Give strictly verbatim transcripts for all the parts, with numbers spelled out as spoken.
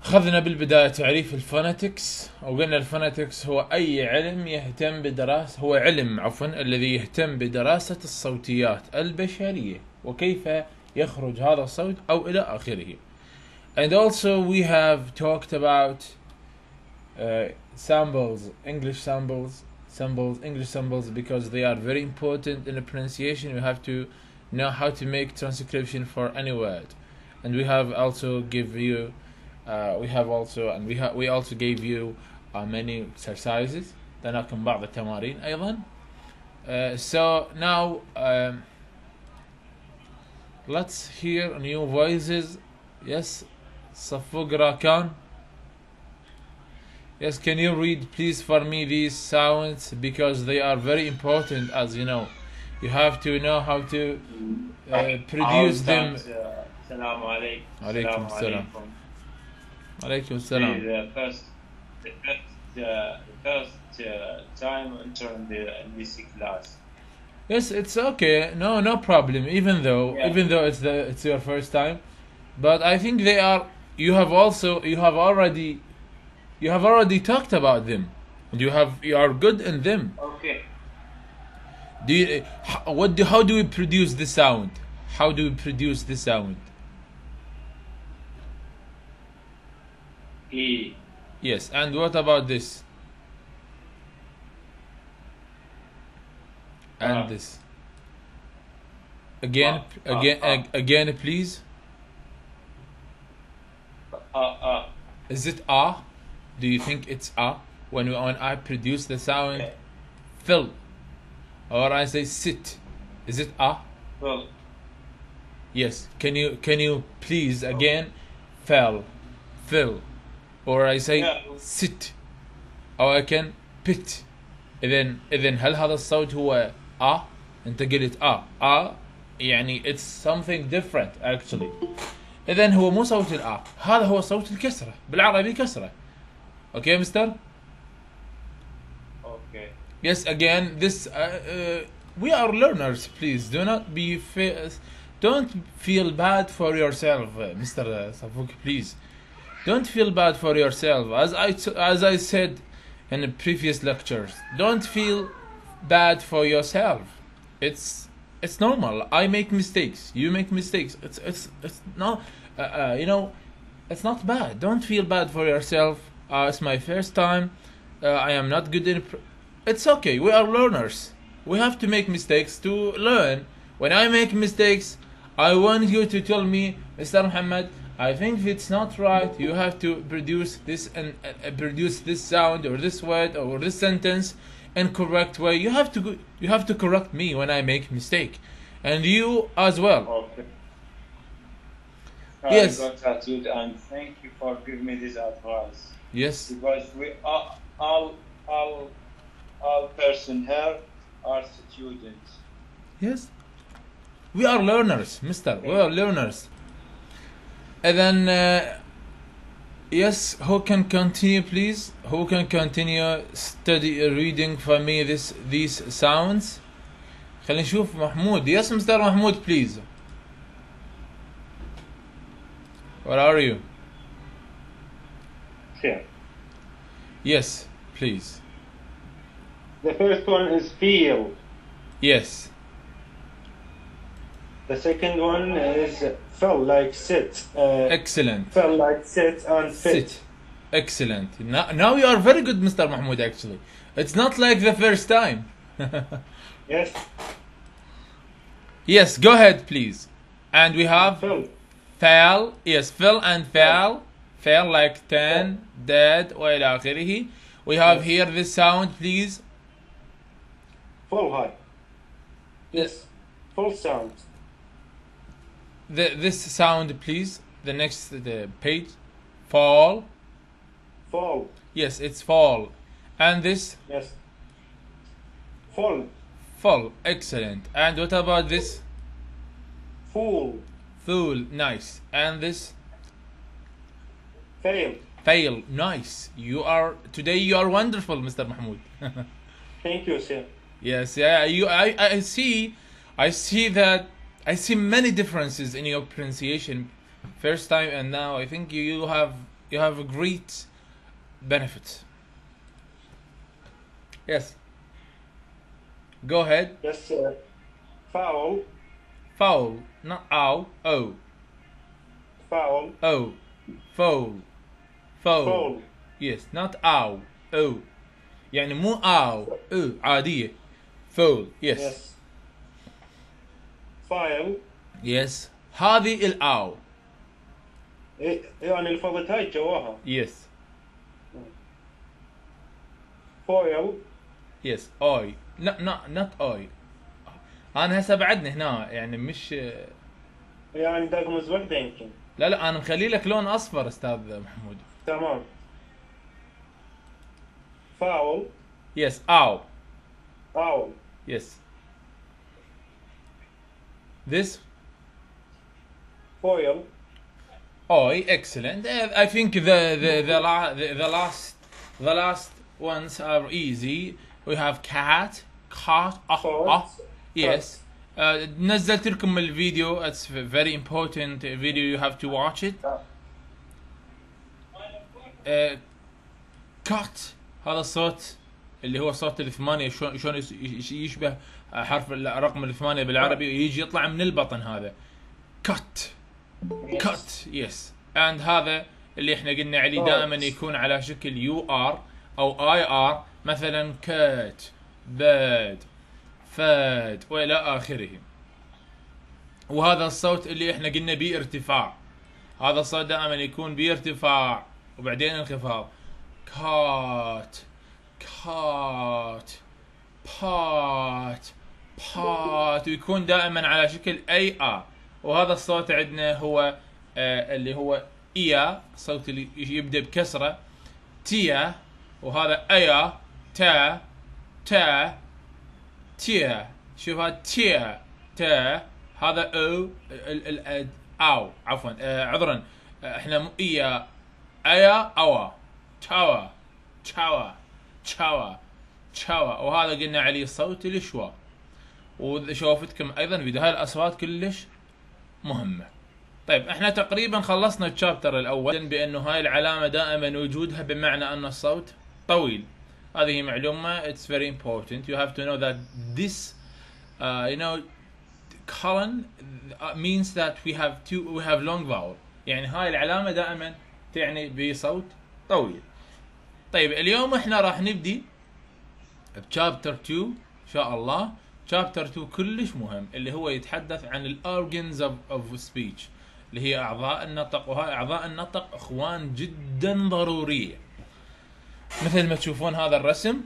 أخذنا بالبداية تعريف الفونetics، وقلنا الفونetics هو أي علم يهتم بدراسة هو علم عفوا الذي يهتم بدراسة الصوتيات البشرية وكيف يخرج هذا الصوت أو إلى آخره. And also we have talked about uh, samples, English samples, samples, English samples, because they are very important in the pronunciation. You have to know how to make transcription for any word. And we have also give you Uh, we have also and we have we also gave you uh, many exercises. اداناكم بعض التمارين أيضا. Uh, so now um, let's hear new voices. Yes, صفوق راكان. Yes, can you read please for me these sounds, because they are very important, as you know. You have to know how to uh, produce them. Assalamu alaikum. Alaikum assalam. Alaikum assalam. The first, the first, uh, the first uh, time entering the N B C class. Yes, it's okay. No, no problem. Even though, Yeah. even though it's the it's your first time, but I think they are. You have also you have already, you have already talked about them. You have you are good in them. Okay. Do you, h- what do how do we produce the sound? How do we produce the sound? E. Yes, and what about this? And Uh. this. Again, Uh, uh, again, uh. ag- again, please. Uh, uh. Is it ah? Do you think it's ah when we, when I produce the sound Okay. fill, or I say sit? Is it ah? Well, Yes. Can you can you please again fell, fill, or I say Yeah. sit, or I can pit. إذن إذن هل هذا الصوت هو آ؟ أنت قلت آ آ يعني it's something different actually. إذن هو مو صوت الآ، هذا هو صوت الكسرة، بالعربي كسرة. Okay, mister? okay. Yes, again, this uh, uh, we are learners. Please do not be fa- don't feel bad for yourself, uh, Mister Safuk. Please, don't feel bad for yourself. As I t- as I said in the previous lectures, don't feel bad for yourself. It's it's normal. I make mistakes. You make mistakes. It's it's it's not uh, uh, you know, it's not bad. Don't feel bad for yourself. Uh, it's my first time. Uh, I am not good in. Pr- it's okay. We are learners. We have to make mistakes to learn. When I make mistakes, I want you to tell me, Mister Muhammad, I think it's not right. You have to produce this and uh, produce this sound or this word or this sentence in correct way. You have to go, you have to correct me when I make mistake, and you as well. Okay. Yes. I got tattooed, and thank you for giving me this advice. Yes. Because we are all, all, all person here are students. Yes. We are learners, Mister. We are learners. And then, uh, yes, who can continue, please? Who can continue study uh, reading for me this these sounds? خلينا نشوف محمود. Yes, Mister Mahmoud, please. Where are you? Here. Yes, please. The first one is feel. Yes. The second one is feel like sit. Uh, Excellent. feel like sit and fit. Sit. Excellent. Now, now you are very good, Mister Mahmoud, actually. It's not like the first time. Yes. Yes, go ahead, please. And we have Feel. fail. Yes, fill and fail. Fail like ten, dead, وإلى آخره. We have Yes. here this sound, please. Full high. Yes. Full sound. The, this sound, please. The next the page. Fall. Fall. Yes, it's fall. And this Yes. Full. fall. Excellent. And what about this? Fool. Fool. Nice. And this Fail. fail. Nice. You are today. You are wonderful, Mister Mahmoud. Thank you, sir. Yes. Yeah. You. I. I see. I see that. I see many differences in your pronunciation. First time and now. I think you, you have you have a great benefit. Yes. Go ahead. Yes. Uh, foul. Foul, not ow. O. Foul. O. Foul. Foul. Foul. Yes, not ow. O. يعني مو ow. O عادية. Foul. Yes. Yes. File. Yes. هذه الأو. إيه، يعني الفضت هاي جواها. Yes. Foil. Yes. I. لا not not I. أنا هسه بعدنا هنا يعني مش. يعني داقمز وحدة يمكن. لا لا أنا مخلي لك لون أصفر أستاذ محمود. تمام. Foul. Yes. أو. Foul. Yes. This. Foil. I. Excellent. I think the the the, la, the the last the last ones are easy. We have cat, cat. Ah, ah. Yes. Uh, نزلت لكم الفيديو. It's very important video. You have to watch it. Uh, cut. هذا الصوت اللي هو صوت الثمانية شلون شلون يشبه حرف الرقم الثمانية بالعربي يجي يطلع من البطن هذا. cut. Yes. cut. Yes. and هذا اللي احنا قلنا عليه دائما يكون على شكل يو ار او اي ار مثلا cut, bad, fad والى اخره. وهذا الصوت اللي احنا قلنا بيه ارتفاع. هذا الصوت دائما يكون بيه ارتفاع وبعدين انخفاض. cut, cut, pot, pot ويكون دائما على شكل اي ار. وهذا الصوت عندنا هو آه اللي هو إيا، الصوت اللي يبدأ بكسرة. تيا، وهذا أيا، تا، تا، تيا. شوف هذا تيا، تا، هذا أو، ال ال أو، عفوا آه عذرا آه احنا مو إيا، أيا، أوا، تاوا، تاوا، تاوا، تاوا. وهذا قلنا عليه صوت الشوا. وشوفتكم أيضا فيديو. هاي الأصوات كلش مهمة. طيب احنا تقريبا خلصنا الشابتر الاول بانه هاي العلامة دائما وجودها بمعنى ان الصوت طويل. هذه معلومة. It's very important. You have to know that this uh, you know colon means that we have two we have long vowel. يعني هاي العلامة دائما تعني بصوت طويل. طيب اليوم احنا راح نبدي بشابتر two ان شاء الله. شابتر two كلش مهم اللي هو يتحدث عن الأورجنز of, of speech اللي هي أعضاء النطق. وهاي أعضاء النطق إخوان جدا ضرورية. مثل ما تشوفون هذا الرسم.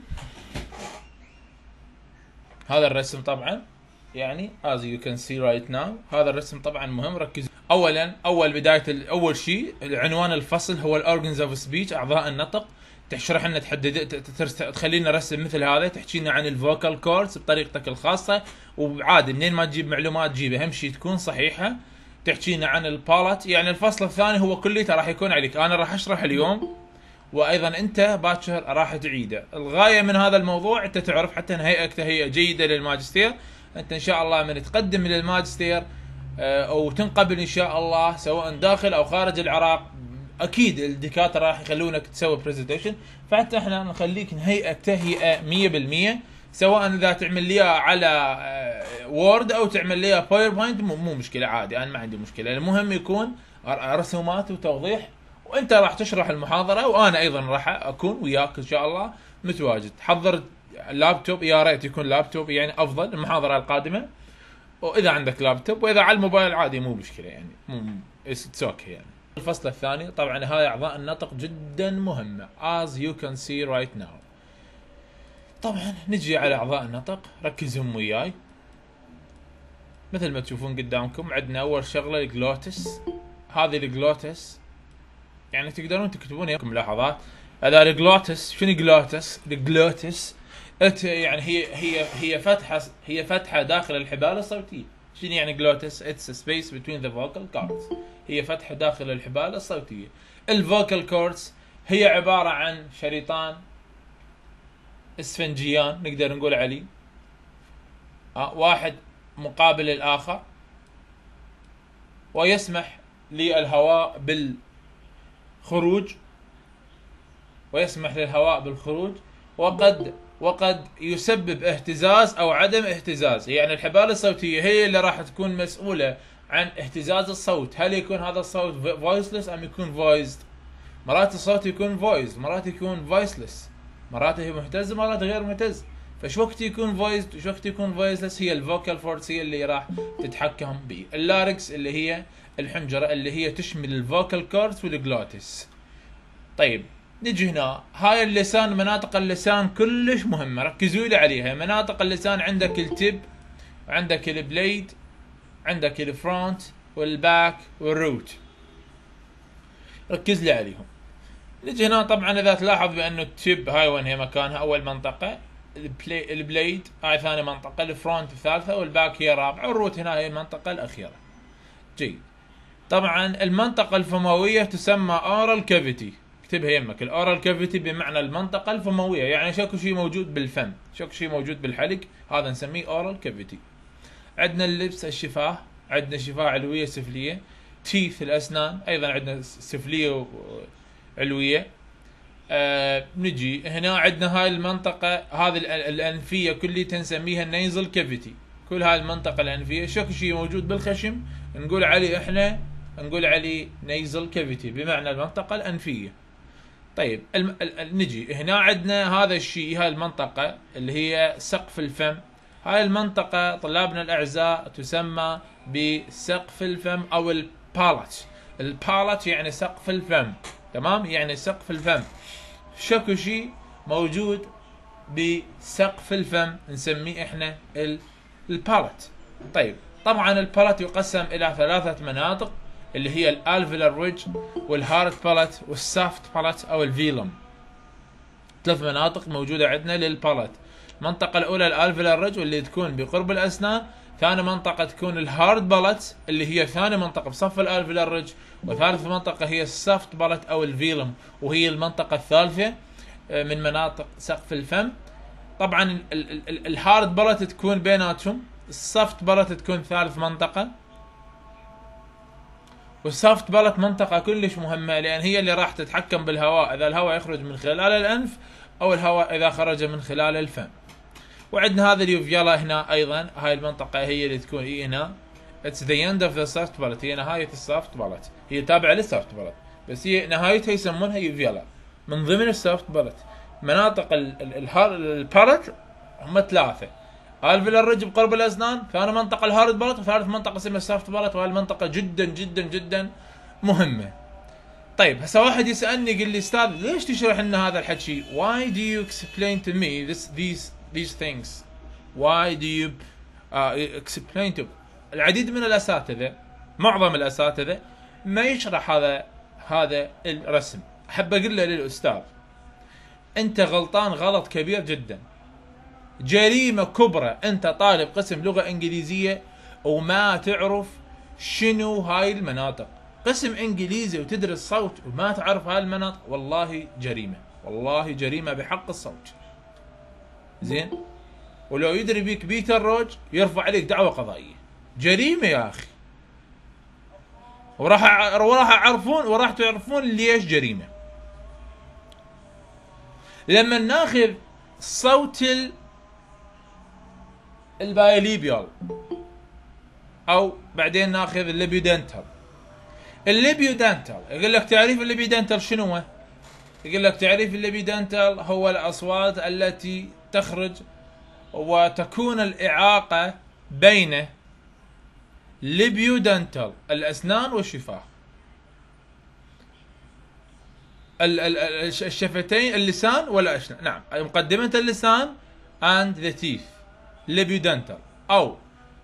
هذا الرسم طبعا يعني as you can see right now. هذا الرسم طبعا مهم. ركزوا. أولا أول بداية أول شيء العنوان الفصل هو الأورجنز of speech أعضاء النطق. تشرح لنا تحدد تخلينا رسم مثل هذا. تحكي لنا عن الفوكال كوردز بطريقتك الخاصه. وعادي منين ما تجيب معلومات تجيب اهم شيء تكون صحيحه. تحكي لنا عن البالات. يعني الفصل الثاني هو كليته راح يكون عليك. انا راح اشرح اليوم وايضا انت باكر راح تعيده. الغايه من هذا الموضوع انت تعرف حتى نهيئك تهيئه جيده للماجستير. انت ان شاء الله من تقدم للماجستير او تنقبل ان شاء الله سواء داخل او خارج العراق اكيد الدكاتره راح يخلونك تسوي برزنتيشن. فحتى احنا نخليك نهيئك تهيئه مية بالمية سواء اذا تعمل لي على وورد او تعمل لي باوربوينت مو مشكله عادي. انا ما عندي مشكله. المهم يكون رسومات وتوضيح. وانت راح تشرح المحاضره وانا ايضا راح اكون وياك ان شاء الله متواجد. حضر اللابتوب. يا ريت يكون لابتوب يعني افضل المحاضره القادمه. واذا عندك لابتوب واذا على الموبايل عادي مو مشكله يعني مو اتس اوكي يعني. الفصل الثاني طبعا هاي اعضاء النطق جدا مهمه as you can see right now. طبعا نجي على اعضاء النطق. ركزهم وياي. مثل ما تشوفون قدامكم عندنا اول شغله الجلوتس. هذه الجلوتس يعني تقدرون تكتبون لكم ملاحظات. هذا الجلوتس. شنو جلوتس؟ الجلوتس يعني هي هي هي فتحه هي فتحه داخل الحبال الصوتيه. شنو يعني جلوتس؟ it's a space between the vocal cords. هي فتحة داخل الحبال الصوتية. الفوكال كوردز هي عبارة عن شريطان اسفنجيان نقدر نقول عليه. آه واحد مقابل الآخر ويسمح للهواء بالخروج ويسمح للهواء بالخروج، وقد وقد يسبب اهتزاز او عدم اهتزاز. يعني الحبال الصوتيه هي اللي راح تكون مسؤوله عن اهتزاز الصوت، هل يكون هذا الصوت فويسلس ام يكون فويسد. مرات الصوت يكون فويسد، مرات يكون فويسلس، مرات هي مهتز، مرات غير مهتز. فش وقت يكون فويسد وش وقت يكون فويسلس، هي الفوكال فورس هي اللي راح تتحكم به. اللاركس اللي هي الحنجره اللي هي تشمل الفوكال كوردز والجلوتس. طيب نجي هنا، هاي اللسان، مناطق اللسان كلش مهمه، ركزوا لي عليها. مناطق اللسان عندك التب، عندك البليد، عندك الفرونت والباك والروت، ركز لي عليهم. نجي هنا طبعا اذا تلاحظ بانه التب هاي وين هي مكانها، اول منطقه، البليد هاي ثاني منطقه، الفرونت الثالثه، والباك هي الرابعه، والروت هنا هي المنطقه الاخيره. جيد. طبعا المنطقه الفمويه تسمى اورال كافيتي، اكتبها يمك. الاورال كافيتي بمعنى المنطقه الفمويه، يعني شكو شيء موجود بالفم، شكو شيء موجود بالحلق، هذا نسميه اورال كافيتي. عندنا اللبس، الشفاه، عندنا شفاه علويه سفليه، تيث الاسنان، ايضا عندنا سفليه وعلويه. آه نجي هنا عندنا هاي المنطقه، هذه الانفيه كلها نسميها النيزل كافيتي. كل هاي المنطقه الانفيه شكو شيء موجود بالخشم نقول عليه احنا نقول عليه نيزل كافيتي، بمعنى المنطقه الانفيه. طيب الم... ال... نجي هنا عندنا هذا الشيء، هاي المنطقه اللي هي سقف الفم. هاي المنطقه طلابنا الاعزاء تسمى بسقف الفم او البالت. البالت يعني سقف الفم، تمام، يعني سقف الفم. شكو شيء موجود بسقف الفم نسميه احنا البالت. طيب طبعا البالت يقسم الى ثلاثه مناطق، اللي هي الالفيلر ريدج والهارد بالت والسافت بالت او الفيلم. ثلاث مناطق موجوده عندنا للبالت. المنطقه الاولى الالفيلر ريدج واللي تكون بقرب الاسنان، ثاني منطقه تكون الهارد بالت اللي هي ثاني منطقه بصف الالفيلر ريدج، وثالث منطقه هي السافت بالت او الفيلم وهي المنطقه الثالثه من مناطق سقف الفم. طبعا الهارد بالت تكون بيناتهم، السافت بالت تكون ثالث منطقه، والسافت بالت منطقة كلش مهمة لأن هي اللي راح تتحكم بالهواء، إذا الهواء يخرج من خلال الأنف أو الهواء إذا خرج من خلال الفم. وعندنا هذا اليوفيالا هنا أيضا، هاي المنطقة هي اللي تكون هي هنا. It's the end of the soft palate، هي نهاية السافت بالت، هي تابعة للسافت بالت بس هي نهايتها يسمونها يوفيالا من ضمن السافت بالت. مناطق البالت هم ثلاثة، الفيلر ريدج بقرب الاسنان، ثاني منطقه الهارد بالت، وثالث منطقه اسمها السافت بالت، وهي المنطقه جدا جدا جدا مهمه. طيب هسه واحد يسالني يقول لي استاذ ليش تشرح لنا هذا الحكي؟ Why do you explain to me this these these things? Why do you uh, explain to العديد من الاساتذه، معظم الاساتذه ما يشرح هذا هذا الرسم. احب اقول له للاستاذ انت غلطان غلط كبير جدا، جريمة كبرى انت طالب قسم لغة انجليزية وما تعرف شنو هاي المناطق. قسم انجليزي وتدرس صوت وما تعرف هاي المناطق، والله جريمة، والله جريمة بحق الصوت. زين، ولو يدري بيك بيتر روج يرفع عليك دعوة قضائية. جريمة يا اخي، وراح وراح يعرفون وراح تعرفون ليش جريمة. لما ناخذ صوت ال البايليبيال او بعدين ناخذ الليبيودنتال. الليبيودنتال يقول لك تعريف الليبيودنتال شنو هو؟ يقول لك تعريف الليبيودنتال هو الاصوات التي تخرج وتكون الاعاقه بين ليبيودنتال الاسنان والشفاه، الشفتين، اللسان والاشنان، نعم، مقدمه اللسان and the teeth، ليبيودنتال او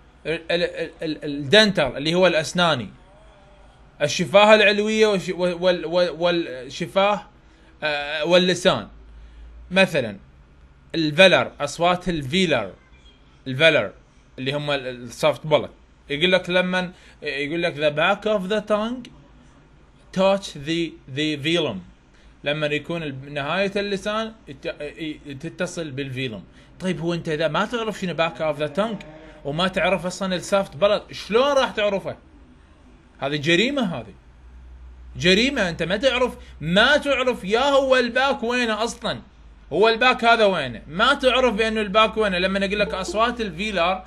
الدنتال اللي هو الاسناني، الشفاه العلويه والشفاه واللسان. مثلا الفلر، اصوات الفيلر، الفلر اللي هم السوفت بالت، يقول لك لما يقول لك the back of the tongue touch the the velum، لما يكون نهاية اللسان تتصل بالفيلم. طيب هو انت اذا ما تعرف شنو باك اوف ذا تانج وما تعرف اصلا السافت بلد، شلون راح تعرفه؟ هذه جريمة هذه. جريمه، انت ما تعرف ما تعرف يا هو الباك وينه اصلا، هو الباك هذا وينه، ما تعرف بانه الباك وينه. لما اقول لك اصوات الفيلر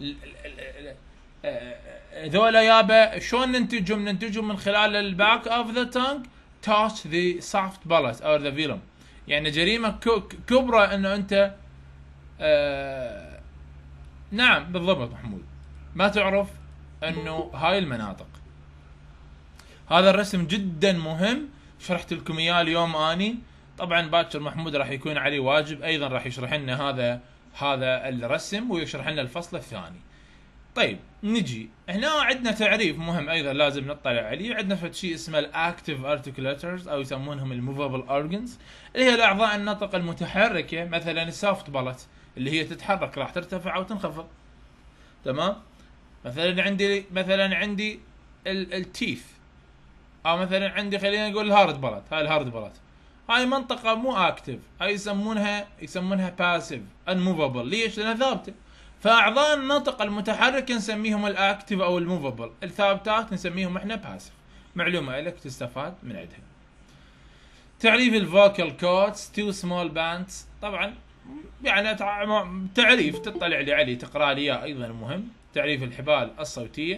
ذولا يابا شلون ننتجهم؟ ننتجهم من خلال الباك اوف ذا تانج تاتش ذا سوفت بالت او ذا فيلم. يعني جريمه كبرى انه انت آه نعم بالضبط محمود ما تعرف انه هاي المناطق. هذا الرسم جدا مهم، شرحت لكم اياه اليوم اني. طبعا باكر محمود راح يكون عليه واجب ايضا، راح يشرح لنا هذا هذا الرسم ويشرح لنا الفصل الثاني. طيب نجي هنا عندنا تعريف مهم ايضا لازم نطلع عليه. عندنا فد شيء اسمه الاكتيف ارتكولاتورز او يسمونهم الموفابل اورجنز، اللي هي الاعضاء النطق المتحركه. مثلا السوفت بالت اللي هي تتحرك راح ترتفع او تنخفض، تمام. مثلا عندي مثلا عندي التيث، او مثلا عندي خلينا نقول الهارد بالت. هاي الهارد بالت هاي منطقه مو اكتف، هاي يسمونها يسمونها باسيف انموفابل. ليش؟ لانها ثابته. فاعضاء النطق المتحركه نسميهم الاكتف او الموفابل، الثابتات نسميهم احنا باسيف. معلومه لك تستفاد من عندها. تعريف الفوكال كورتس تو سمول باندز، طبعا يعني تعريف تطلع لي عليه تقرا لي اياه ايضا مهم. تعريف الحبال الصوتيه،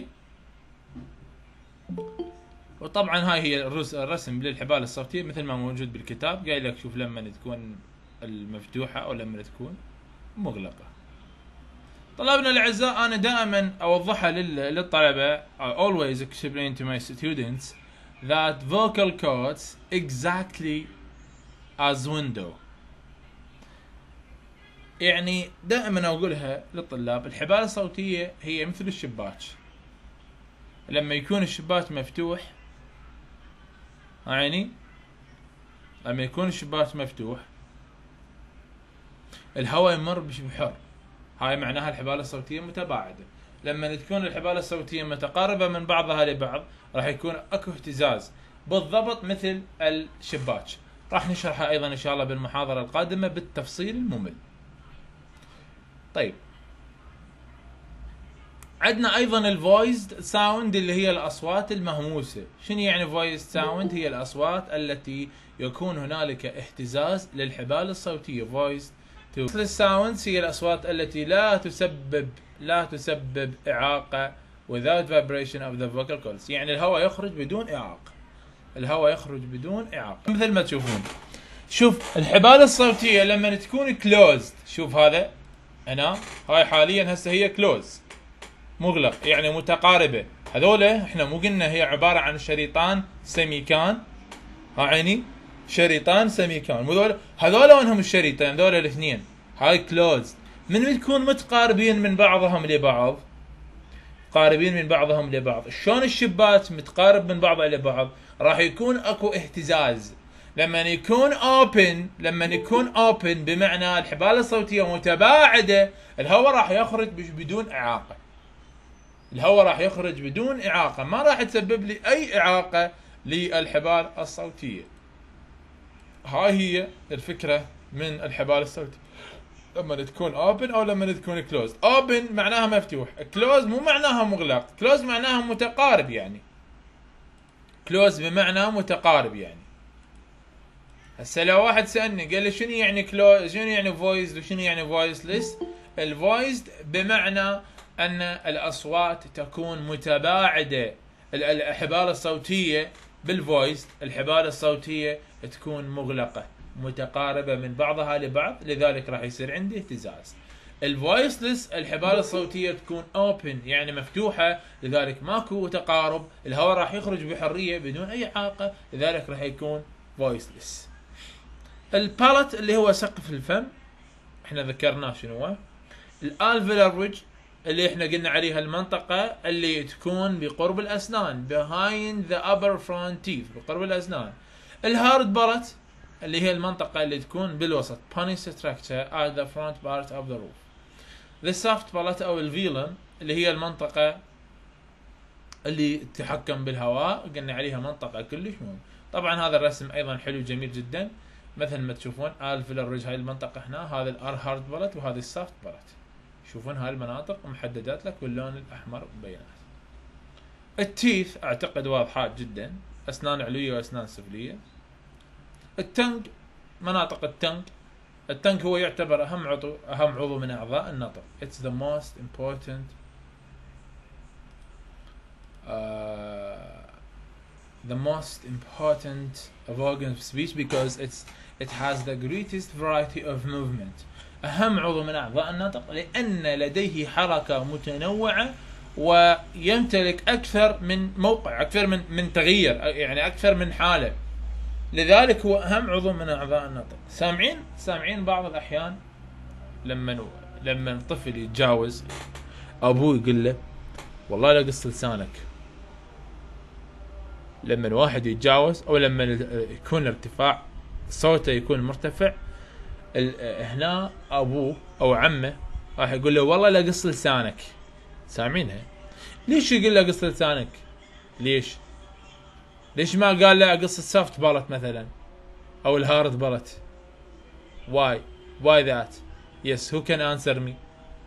وطبعا هاي هي الرسم للحبال الصوتيه مثل ما موجود بالكتاب. قايل لك شوف لما تكون المفتوحه او لما تكون مغلقه. طلابنا الاعزاء انا دائما اوضحها للطلبه I always explain to my students that vocal cords exactly as window. يعني دائما اقولها للطلاب الحبال الصوتيه هي مثل الشباك. لما يكون الشباك مفتوح عيني لما يكون الشباك مفتوح الهواء يمر بحر، هاي معناها الحبال الصوتيه متباعده. لما تكون الحبال الصوتيه متقاربه من بعضها لبعض راح يكون اكو اهتزاز بالضبط مثل الشباك. راح نشرحها ايضا ان شاء الله بالمحاضره القادمه بالتفصيل الممل. طيب عندنا ايضا الفويسد ساوند اللي هي الاصوات المهموسه. شنو يعني فويسد ساوند؟ هي الاصوات التي يكون هنالك اهتزاز للحبال الصوتيه. فويسد ساوندز هي الاصوات التي لا تسبب لا تسبب اعاقه without vibration of the vocal cords. يعني الهواء يخرج بدون اعاقه، الهواء يخرج بدون اعاقه مثل ما تشوفون. شوف الحبال الصوتيه لما تكون كلوزد، شوف هذا هنا هاي حاليا هسه هي كلوز مغلق يعني متقاربه. هذولا احنا مو قلنا هي عباره عن شريطان سيميكان؟ ها عيني شريطان سيميكان، هذول هذول وينهم الشريطين؟ هذول الاثنين هاي كلوز. من تكون متقاربين من بعضهم لبعض، قاربين من بعضهم لبعض، شلون الشباك متقارب من بعضه لبعض؟ راح يكون اكو اهتزاز. لما يكون اوبن لما يكون اوبن بمعنى الحبال الصوتيه متباعده، الهواء راح يخرج بدون اعاقه. الهواء راح يخرج بدون اعاقه، ما راح تسبب لي اي اعاقه للحبال الصوتيه. هاي هي الفكره من الحبال الصوتيه لما تكون اوبن او لما تكون كلوز. اوبن معناها مفتوح، كلوز مو معناها مغلق، كلوز معناها متقارب. يعني كلوز بمعنى متقارب. يعني هسه لو واحد سالني قال لي شنو يعني كلوز، شنو يعني فويس وشنو يعني فويسلس؟ الفويسد بمعنى ان الاصوات تكون متباعده. الحبال الصوتيه بالفويس الحبال الصوتيه تكون مغلقه متقاربه من بعضها لبعض، لذلك راح يصير عندي اهتزاز. الفويسلس الحبال الصوتيه تكون اوبن يعني مفتوحه، لذلك ماكو تقارب، الهواء راح يخرج بحريه بدون اي اعاقه، لذلك راح يكون فويسلس. البالت اللي هو سقف الفم احنا ذكرناه شنو هو. الالفيولار ريدج اللي احنا قلنا عليها المنطقه اللي تكون بقرب الاسنان behind the upper front teeth بقرب الاسنان. الهارد بالت اللي هي المنطقه اللي تكون بالوسط punny structure at the front part of the roof. the soft palate او الفيلم اللي هي المنطقه اللي تتحكم بالهواء، قلنا عليها منطقه كلش مهم. طبعا هذا الرسم ايضا حلو جميل جدا مثل ما تشوفون. الفيولار ريدج هاي المنطقه هنا، هذا الار هارد بالت وهذا السوفت بالت. شوفون هاي المناطق محددات لك باللون الاحمر مبينات. التيث اعتقد واضحات جدا. اسنان علويه واسنان سفليه. التنج، مناطق التنج، التنج هو يعتبر اهم عضو اهم عضو من اعضاء النطق. It's the most important uh, the most important of organs of speech because it's it has the greatest variety of movement. اهم عضو من اعضاء النطق لان لديه حركه متنوعه ويمتلك اكثر من موقع، اكثر من من تغيير، يعني اكثر من حاله، لذلك هو اهم عضو من اعضاء النطق. سامعين سامعين بعض الاحيان لما لما الطفل يتجاوز ابوه يقول له والله لا قص لسانك. لما واحد يتجاوز او لما يكون ارتفاع صوته يكون مرتفع، هنا ابوه او عمه راح يقول له والله لا قص لسانك. سامعينها؟ ليش يقول له قص لسانك؟ ليش؟ ليش ما قال له قص السوفت بالت مثلا او الهارد بالت؟ why why that? Yes, who can answer me?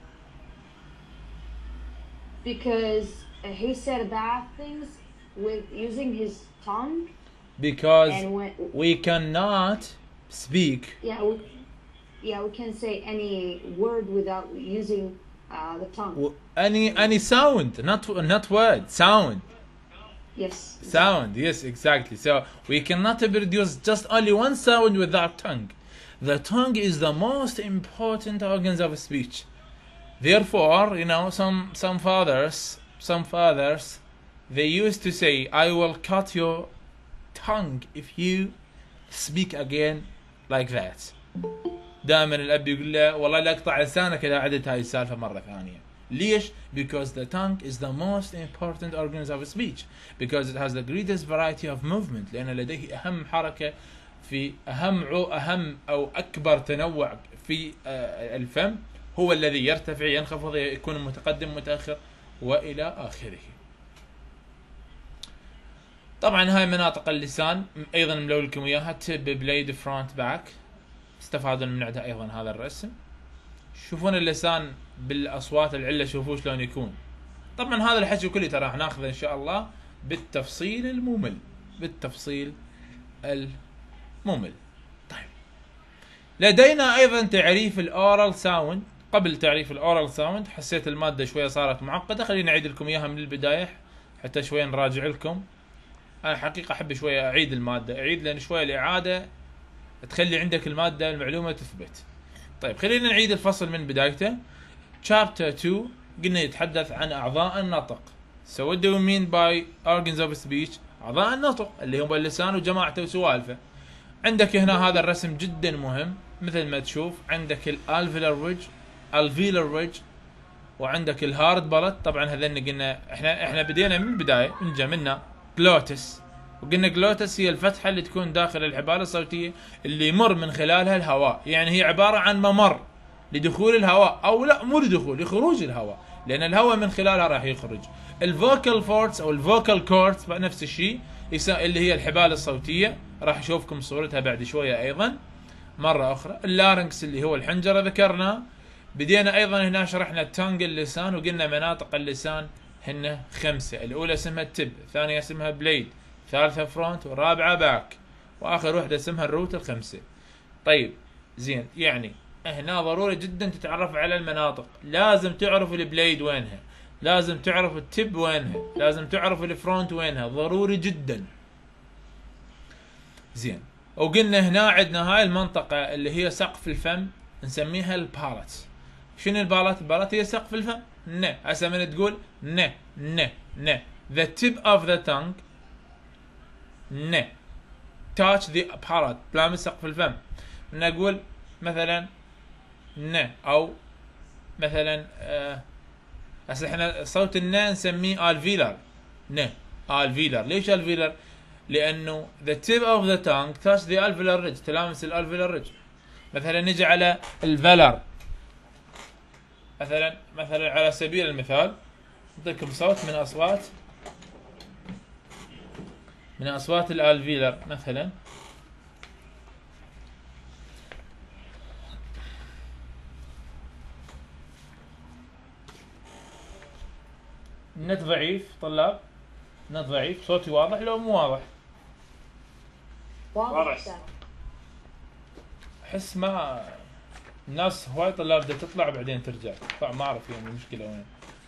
Because he said bad things with using his tongue. Because and when, we cannot speak. Yeah, we, yeah, we can say any word without using uh, the tongue. Any any sound, not not word, sound. Yes. Sound, yes, exactly. So we cannot produce just only one sound with our tongue. The tongue is the most important organs of speech. Therefore, you know, some some fathers, some fathers, they used to say, "I will cut your tongue if you speak again like that." دائما الأب يقول له والله لا أقطع لسانك إذا عدت هاي السالفة مرة ثانية. ليش؟ Because the tongue is the most important organs of speech. Because it has the greatest variety of movement. لأن لديه أهم حركة في أهم أهم أو أكبر تنوع في الفم، هو الذي يرتفع ينخفض يكون متقدم متأخر وإلى آخره. طبعا هاي مناطق اللسان أيضا ملون لكم إياها، تب بليد فرونت باك، استفادوا من عندها أيضا هذا الرسم. شوفون اللسان بالأصوات العلة، شوفوا شلون يكون. طبعا هذا الحكي كله ترى راح ناخذه إن شاء الله بالتفصيل الممل، بالتفصيل الممل. طيب لدينا أيضا تعريف الأورال ساوند. قبل تعريف الأورال ساوند حسيت المادة شوية صارت معقدة، خليني أعيد لكم إياها من البداية حتى شوية نراجع لكم. أنا حقيقة أحب شوية أعيد المادة، أعيد لأن شوية الإعادة تخلي عندك المادة المعلومة تثبت. طيب خلينا نعيد الفصل من بدايته. Chapter two قلنا يتحدث عن أعضاء النطق. So what do we mean by organs of speech؟ أعضاء النطق اللي هم اللسان وجماعته وسوالفه. عندك هنا هذا الرسم جدا مهم، مثل ما تشوف عندك الالفيلر ريج، الفيلر ريج، وعندك الهارد بالت. طبعا هذين قلنا احنا احنا بدينا من البدايه من جملنا جلوتس، وقلنا جلوتس هي الفتحه اللي تكون داخل الحبال الصوتيه اللي يمر من خلالها الهواء، يعني هي عباره عن ممر لدخول الهواء، او لا مو لدخول، لخروج الهواء، لان الهواء من خلالها راح يخرج. الفوكال فورتس او الفوكال كوردز نفس الشيء اللي هي الحبال الصوتيه، راح اشوفكم صورتها بعد شويه ايضا مره اخرى. اللارنكس اللي هو الحنجره ذكرناه. بدينا ايضا هنا شرحنا التانج اللسان، وقلنا مناطق اللسان هن خمسه، الاولى اسمها التب، الثانيه اسمها بليد، ثالثه فرونت، والرابعه باك، واخر وحده اسمها الروت. الخمسه. طيب زين، يعني هنا ضروري جدا تتعرف على المناطق، لازم تعرف البليد وينها، لازم تعرف التب وينها، لازم تعرف الفرونت وينها، ضروري جدا. زين، وقلنا هنا عندنا هاي المنطقة اللي هي سقف الفم نسميها البالت. شنو البالت؟ البالت هي سقف الفم. ن هسه من تقول ن ن ن the tip of the tongue ن touch the palate بلامس سقف الفم. من اقول مثلا ن او مثلا آه هسه احنا صوت الن نسميه الفيلر. ن الفيلر. ليش الفيلر؟ لانه the tip of the tongue touch the alveolar ridge، تلامس الالفيلر ريدج. مثلا نجي على الفلر، مثلا مثلا على سبيل المثال نعطيكم صوت من اصوات من اصوات الالفيلر. مثلا النت ضعيف طلاب، نت ضعيف، صوتي واضح لو مو واضح؟ Boris. احس ما الناس هواي طلاب بدها تطلع بعدين ترجع، فما اعرف يعني المشكله وين.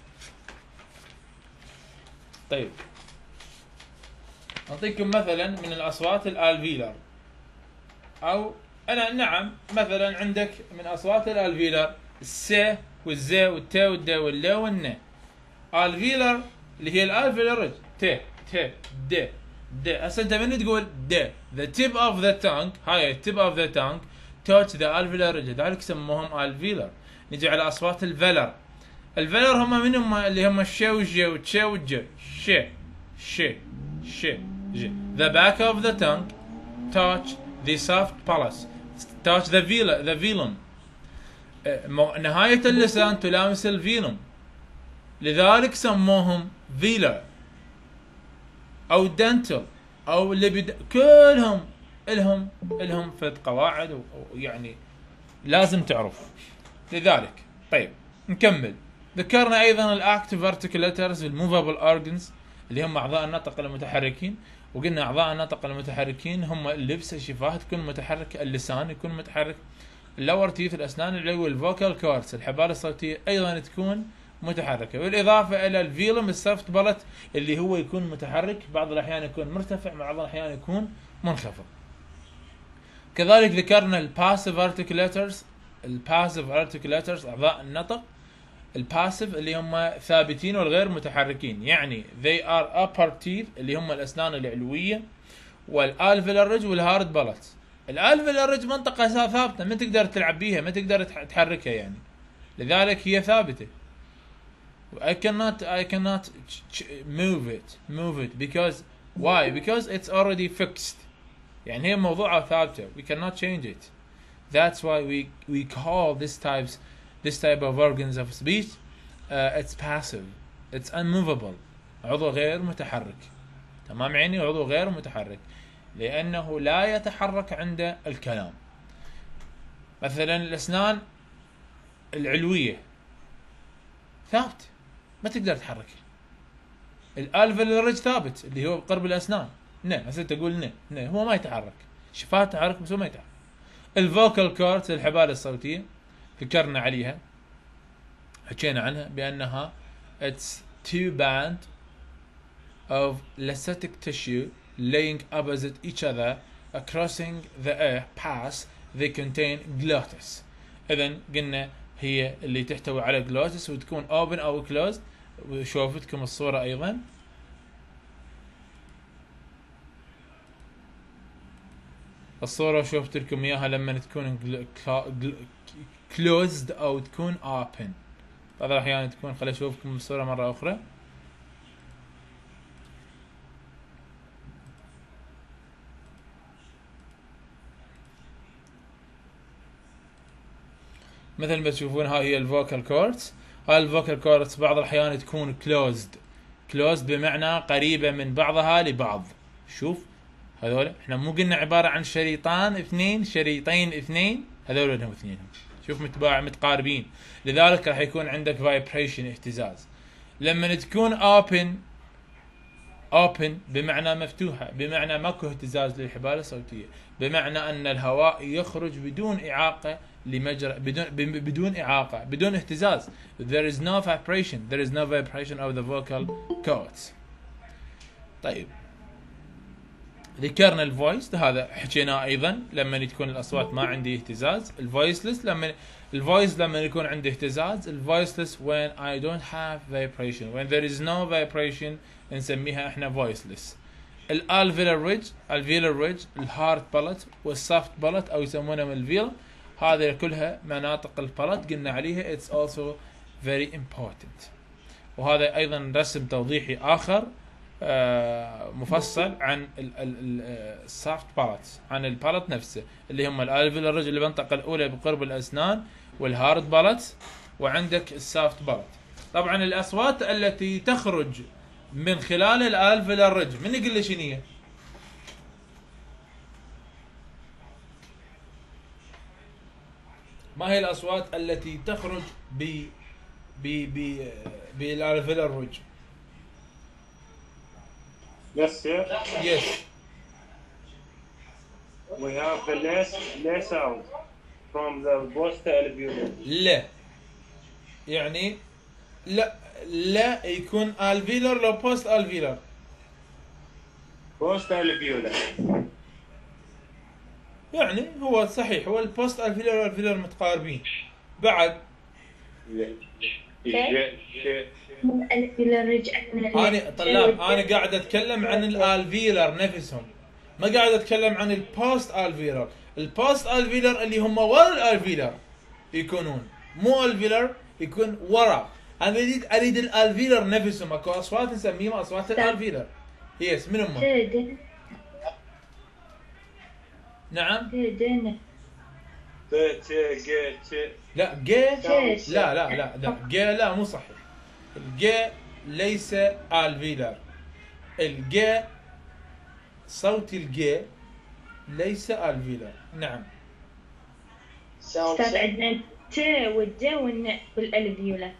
طيب اعطيكم مثلا من الاصوات الالفيلر، او انا نعم مثلا عندك من اصوات الالفيلر الس والز والت والد والل والن. الفيلر اللي هي الالفيلر ت ت د د. هسه انت من تقول د the tip of the tongue، هاي tip of the tongue touch the alveolar ridge، لذلك سموهم الفيلر. نجي على اصوات الفلر. الفلر هم من هم؟ اللي هم الش والج والتش والج. ش ش ش ج. the back of the tongue touch the soft palate، touch the velar the velum. نهاية اللسان تلامس الفيلم، لذلك سموهم فيلر او دنتل او اللي بد... كلهم الهم الهم فد قواعد ويعني لازم تعرف لذلك. طيب نكمل. ذكرنا ايضا الاكتيف ارتكولاترز والموفابل اورجنز اللي هم اعضاء النطق المتحركين، وقلنا اعضاء النطق المتحركين هم اللبس، الشفاه تكون متحركه، اللسان يكون متحرك، اللور تيث الاسنان العلوي، الفوكال كورتس الحبال الصوتيه ايضا تكون متحركه، بالاضافه الى الفيلم السفت بلت اللي هو يكون متحرك، بعض الاحيان يكون مرتفع، بعض الاحيان يكون منخفض. كذلك ذكرنا الباسيف ارتكولاترز. الباسيف ارتكولاترز اعضاء النطق الباسيف اللي هم ثابتين والغير متحركين، يعني they are upper teeth اللي هم الاسنان العلويه، والالفيلر ريدج والهارد بلت. الالفيلر ريدج منطقه ثابته ما تقدر تلعب بيها، ما تقدر تحركها يعني، لذلك هي ثابته. I cannot I cannot move it move it because why? Because it's already fixed. يعني هي موضوعها ثابته. We cannot change it. That's why we we call this types this type of organs of speech uh, it's passive. It's unmovable. عضو غير متحرك. تمام عيني؟ عضو غير متحرك لأنه لا يتحرك عند الكلام. مثلا الأسنان العلوية ثابت ما تقدر تحركه. الالفيلر ريدج ثابت اللي هو قرب الاسنان، نه هسه تقول نه نه هو ما يتحرك، شفاه تحرك بس هو ما يتحرك. الفوكال كورت الحبال الصوتيه ذكرنا عليها، حكينا عنها بانها it's two band of elastatic tissue laying opposite each other crossing the air pass they contain glottis. اذا قلنا هي اللي تحتوي على glottis وتكون open او closed. وشوفتكم الصورة ايضا. الصورة شوفت لكم اياها لما تكون closed او تكون open. بعض الاحيان تكون، خليني اشوفكم الصورة مرة اخرى. مثل ما تشوفون هاي هي الفوكال كوردز. هاي الفوكال كوردز بعض الاحيان تكون كلوزد. كلوزد بمعنى قريبة من بعضها لبعض. شوف هذول احنا مو قلنا عبارة عن شريطان اثنين، شريطين اثنين، هذول هم اثنين. شوف متباع متقاربين، لذلك راح يكون عندك فايبريشن اهتزاز. لما تكون اوبن اوبن بمعنى مفتوحة، بمعنى ماكو اهتزاز للحبال الصوتية، بمعنى ان الهواء يخرج بدون اعاقة لمجرى، بدون بدون اعاقة، بدون اهتزاز. there is no vibration there is no vibration of the vocal cords. طيب ذكرنا الفويس، هذا حكيناه ايضا لما تكون الاصوات ما عندي اهتزاز. الفويسلس لما الفويس لما يكون عندي اهتزاز. الفويسلس when I don't have vibration when there is no vibration نسميها احنا voiceless. الالفيلر ريدج الفيلر ريدج الهارد بالت والسوفت بالت او يسمونها الفيل، هذه كلها مناطق البالت قلنا عليها it's also very important. وهذا ايضا رسم توضيحي اخر مفصل عن السوفت بالت، عن البالت نفسه اللي هم الالفيلر ريدج اللي بالمنطقه الاولى بقرب الاسنان، والهارد بالت، وعندك السوفت بالت. طبعا الاصوات التي تخرج من خلال الالفيلر ريدج من يقول لي شنو هي؟ ما هي الاصوات التي تخرج ب ب ب بالالفيلر ريدج؟ Yes, sir. Yes. we have less less sound from the post alveolar. لا يعني لا لا يكون alveolar لو post alveolar. Post alveolar. يعني هو صحيح هو البوست الفيلر والفيلر متقاربين. بعد الفيلر رجعنا انا طلاب انا قاعد اتكلم عن الالفيلر نفسهم، ما قاعد اتكلم عن البوست الفيلر. البوست الفيلر اللي هم ورا الالفيلر يكونون، مو الفيلر يكون ورا. انا اريد اريد الالفيلر نفسهم. اكو اصوات نسميها اصوات الالفيلر. يس من هم؟ نعم دنا ت ت ج ت. لا جي لا لا لا لا جي لا مو صحيح. الجي ليس الفيلر. الجي صوت الجي ليس الفيلر. نعم استاذ عندنا ت والج والن والالفيولا.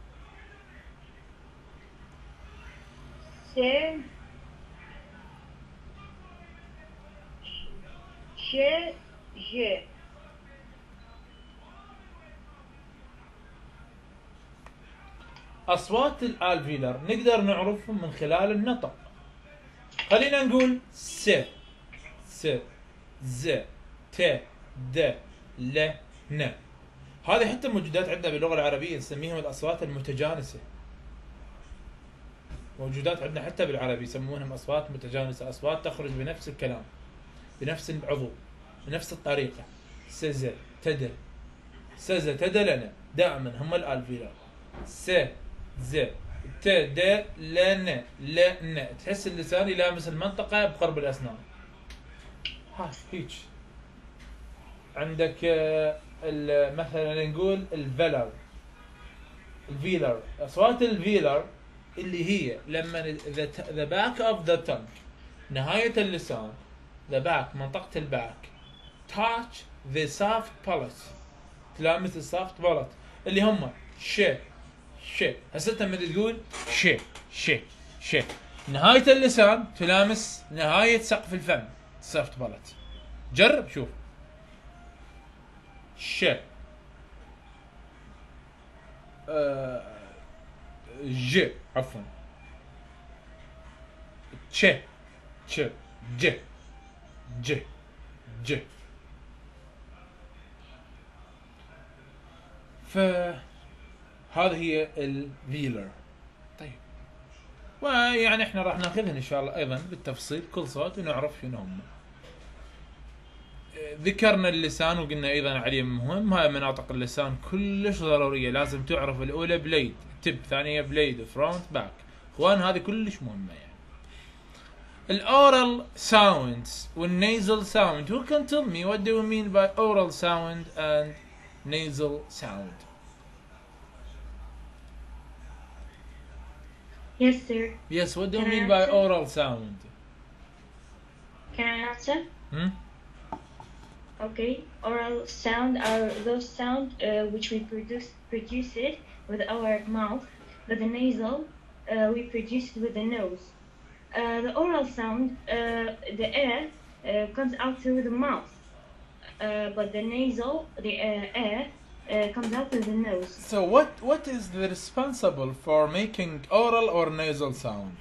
ش ش ج أصوات الألفيلر نقدر نعرفهم من خلال النطق. خلينا نقول س س ز ت د ل ن. هذه حتى موجودات عندنا باللغة العربية نسميهم الأصوات المتجانسة. موجودات عندنا حتى بالعربي يسمونهم أصوات متجانسة، أصوات تخرج بنفس الكلام بنفس العضو بنفس الطريقة. سز تد سز تد لنا دائما هم الألفيلر. س ز ت د ل ن ل ن. تحس اللسان يلامس المنطقة بقرب الأسنان. ها هيك. عندك مثلا نقول الفيلر الفيلر. أصوات الفيلر اللي هي لما the back of the tongue نهاية اللسان the back منطقة الباك touch the soft palate تلامس السوفت بالت اللي هم ش ش. هسه انت لما تقول ش ش ش نهاية اللسان تلامس نهاية سقف الفم السوفت بالت. جرب شوف ش آه ج عفوا ش ش ج ج ج. فهذه هي الفيلر. طيب ويعني احنا راح ناخذهن ان شاء الله ايضا بالتفصيل كل صوت ونعرف شنو هم. ذكرنا اللسان وقلنا ايضا عليه مهم. هاي مناطق اللسان كلش ضروريه، لازم تعرف الاولى بليد تب، ثانيه بليد فرونت باك. اخوان هذه كلش مهمه يعني. الاورال ساوندز والنيزل ساوند. Who can tell me what do you mean by oral sound and nasal sound? Yes, sir. Yes, what do you Can I mean by answer? oral sound? Can I answer? Hmm? Okay. Oral sound are those sound uh, which we produce produce it with our mouth, but the nasal uh, we produce it with the nose. Uh, the oral sound, uh, the air uh, comes out through the mouth, uh, but the nasal, the uh, air uh, comes out through the nose. So what what is the responsible for making oral or nasal sound?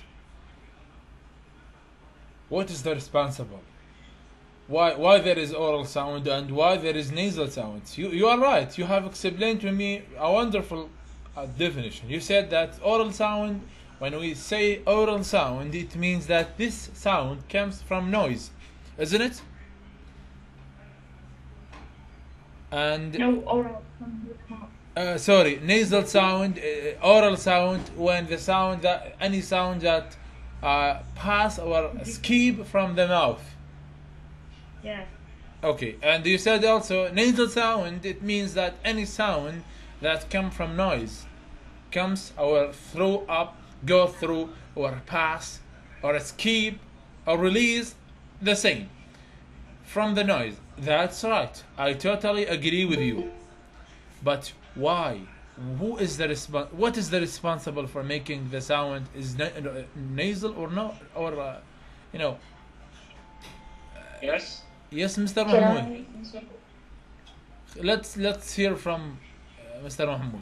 What is the responsible? Why why there is oral sound and why there is nasal sounds? You you are right. You have explained to me a wonderful uh, definition. You said that oral sound, when we say oral sound, it means that this sound comes from noise, isn't it? And No oral comes with the mouth. Uh, sorry, nasal sound, uh, oral sound, when the sound that any sound that uh, pass or escape from the mouth. Yeah. Okay, and you said also nasal sound. It means that any sound that come from noise, comes or throw up, go through or pass or escape or release, the same from the noise. That's right. I totally agree with you. But why? Who is the resp- What is the responsible for making the sound? Is na- nasal or no? Or uh, you know? Yes. Yes, Mister Can Mahmoud. I- Let's let's hear from uh, Mister Mahmoud.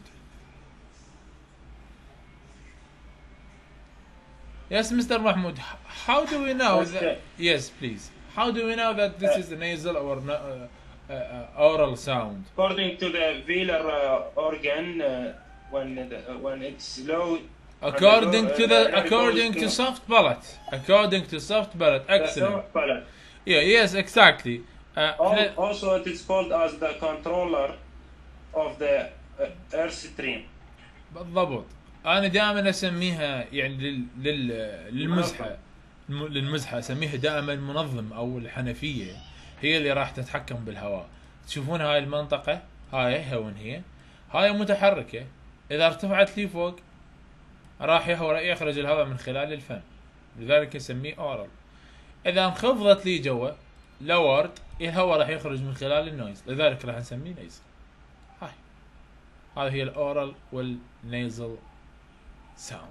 Yes, Mister Mahmoud. h- How do we know Yes, that? sir. Yes, please. How do we know that this Uh, is a nasal or no, uh, uh, uh, oral sound? According to the velar uh, organ, uh, when the, uh, when it's low, According uh, to uh, the uh, according to to- soft palate. According to soft palate. the Excellent. soft palate. Yeah. Yes. Exactly. Uh, Al- إحنا- Also, it is called as the controller of the uh, airstream. بالضبط. انا دائما اسميها يعني لل... لل... للمزحه الم- للمزحه اسميها دائما منظم او الحنفيه هي اللي راح تتحكم بالهواء. تشوفون هاي المنطقه هاي هون هي هاي متحركه، اذا ارتفعت لي فوق راح يهو- يخرج الهواء من خلال الفم، لذلك نسميه اورال. اذا انخفضت لي جوا لورد الهواء راح يخرج من خلال النويز، لذلك راح نسميه نيزل. هاي هذه هي الاورال والنيزل ساوند.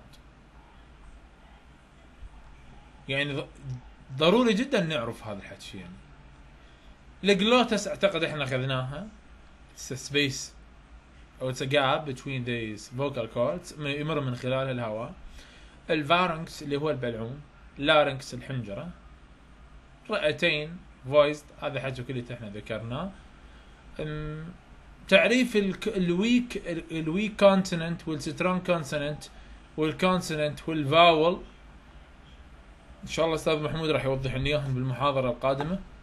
يعني ض- ضروري جدا نعرف هذا الحكي. يعني الجلوتس اعتقد احنا اخذناها. It's a space or it's a gap between these vocal cords م- يمر من خلالها الهواء. الفارنكس اللي هو البلعوم، لارنكس الحنجرة، رئتين voiced هذا حكي كله احنا ذكرناه. أم، تعريف الك- الويك الويك كونسوننت والسترونج كونسوننت والكونسوننت والفاول ان شاء الله استاذ محمود راح يوضح لنا اياهم بالمحاضرة القادمة.